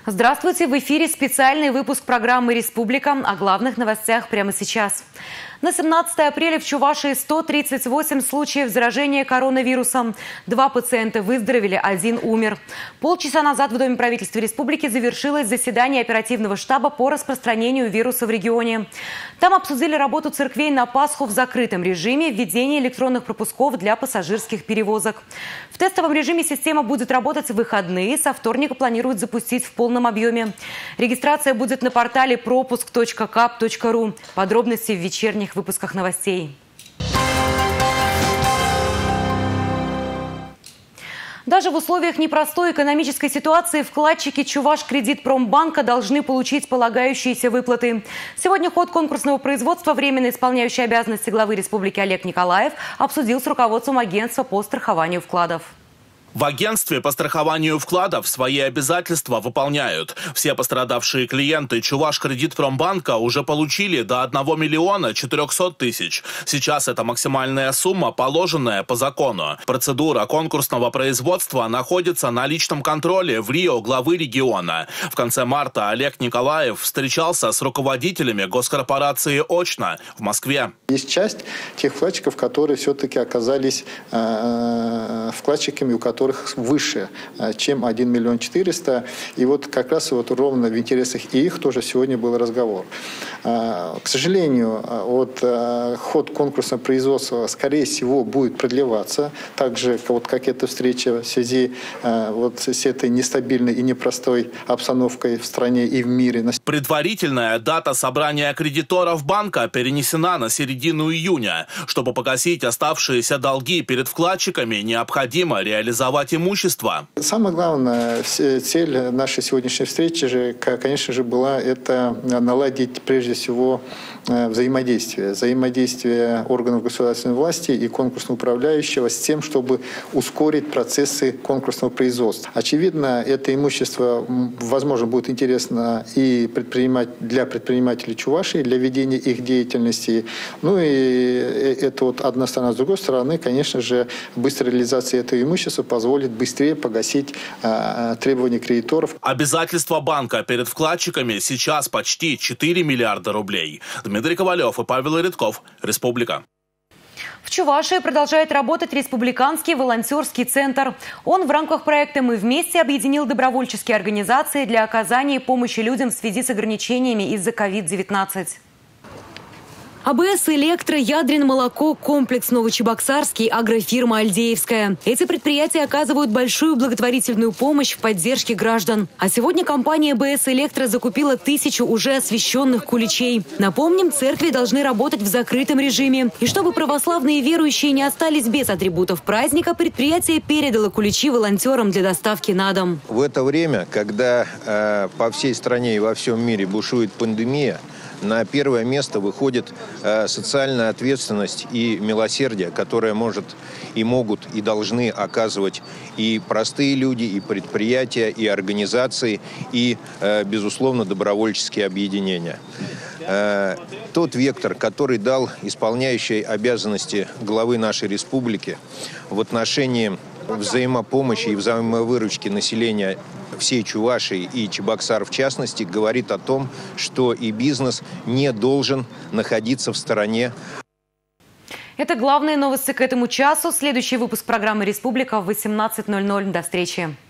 Здравствуйте! В эфире специальный выпуск программы «Республика». О главных новостях прямо сейчас. На 17 апреля в Чувашии 138 случаев заражения коронавирусом. 2 пациента выздоровели, 1 умер. Полчаса назад в Доме правительства республики завершилось заседание оперативного штаба по распространению вируса в регионе. Там обсудили работу церквей на Пасху в закрытом режиме, введение электронных пропусков для пассажирских перевозок. В тестовом режиме система будет работать в выходные. Со вторника планируют запустить в полном объеме. Регистрация будет на портале пропуск.kap.ru. Подробности в вечерних выпусках новостей. Даже в условиях непростой экономической ситуации вкладчики Чувашкредитпромбанка должны получить полагающиеся выплаты. Сегодня ход конкурсного производства временно исполняющий обязанности главы республики Олег Николаев обсудил с руководством агентства по страхованию вкладов. В агентстве по страхованию вкладов свои обязательства выполняют. Все пострадавшие клиенты Чувашкредитпромбанка уже получили до 1 миллиона 400 тысяч. Сейчас это максимальная сумма, положенная по закону. Процедура конкурсного производства находится на личном контроле в РИО главы региона. В конце марта Олег Николаев встречался с руководителями госкорпорации очно в Москве. Есть часть тех вкладчиков, которые все-таки оказались вкладчиками, у которых выше, чем 1 миллион 400. И вот как раз вот ровно в интересах и их тоже сегодня был разговор. К сожалению, ход конкурсного производства, скорее всего, будет продлеваться. Так же, вот как эта встреча в связи с этой нестабильной и непростой обстановкой в стране и в мире. Предварительная дата собрания кредиторов банка перенесена на середину июня. Чтобы погасить оставшиеся долги перед вкладчиками, необходимо реализовать имущество. Самая главная цель нашей сегодняшней встречи же, конечно же, была это наладить прежде всего взаимодействие органов государственной власти и конкурсного управляющего с тем, чтобы ускорить процессы конкурсного производства. Очевидно, это имущество, возможно, будет интересно и для предпринимателей Чувашии, для ведения их деятельности. Ну и это вот одна сторона. С другой стороны, конечно же, быстрая реализация этого имущества позволит быстрее погасить требования кредиторов. Обязательства банка перед вкладчиками сейчас почти 4 миллиарда рублей. Дмитрий Ковалев и Павел Редков. Республика. В Чувашии продолжает работать республиканский волонтерский центр. Он в рамках проекта «Мы вместе» объединил добровольческие организации для оказания помощи людям в связи с ограничениями из-за COVID-19. АБС, Электро, Ядрин, Молоко, комплекс Новочебоксарский, агрофирма Альдеевская. Эти предприятия оказывают большую благотворительную помощь в поддержке граждан. А сегодня компания АБС Электро закупила 1000 уже освященных куличей. Напомним, церкви должны работать в закрытом режиме. И чтобы православные верующие не остались без атрибутов праздника, предприятие передало куличи волонтерам для доставки на дом. В это время, когда по всей стране и во всем мире бушует пандемия, на первое место выходит социальная ответственность и милосердие, которое может и могут и должны оказывать и простые люди, и предприятия, и организации, и, безусловно, добровольческие объединения. Тот вектор, который дал исполняющей обязанности главы нашей республики в отношении взаимопомощи и взаимовыручки населения всей Чувашии и Чебоксар в частности, говорит о том, что и бизнес не должен находиться в стороне. Это главные новости к этому часу. Следующий выпуск программы «Республика» в 18:00. До встречи.